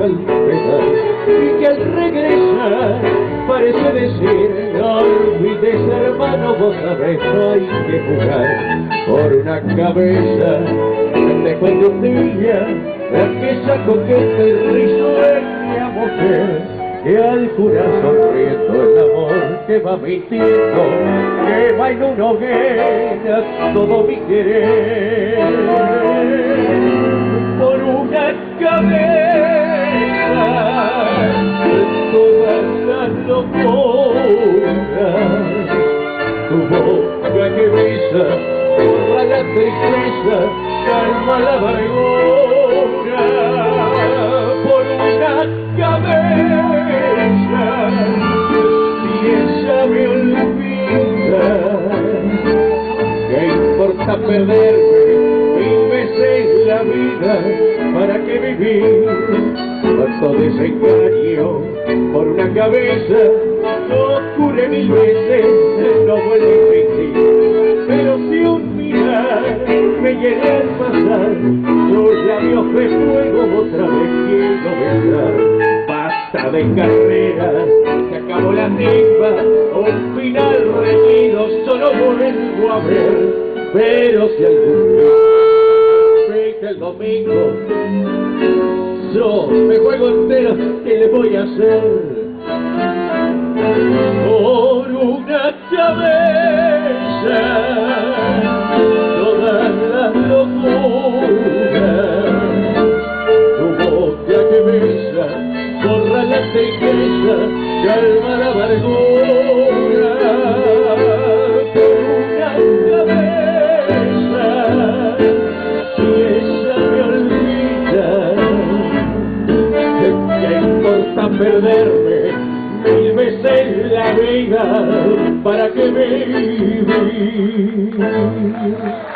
al pedal y que al regresar parece decir: no olvides, hermano, vos sabés, no hay que jugar por una cabeza. Te cuento un día aquella coqueta y risueña mujer que al jurar sonriendo el amor que va mintiendo, que va en una hoguera todo mi querer por una cabeza, todas las locuras, tu boca que besa, borra la tristeza, calma la amargura, por una cabeza. Si ella me olvida, ¿qué importa perderme 1000 veces la vida? ¿Para qué vivir tanto desengaño por una cabeza? No cure 1000 veces, no vuelve a existir. Pero si un mirar me llega al pasar, sus labios de fuego otra vez quiero besar. Basta de carrera, se acabó la timba, un final reñido solo vuelvo a ver. Pero si algún día venga el domingo, yo me juego entero, ¿qué le voy a hacer? Por una cabeza, todas las locuras, tu boca que besa, borra la tristeza, calma la amargura, por una cabeza. Si ella me olvida, ¿qué importa perderme 1000 veces la vida? ¿Para qué vivir?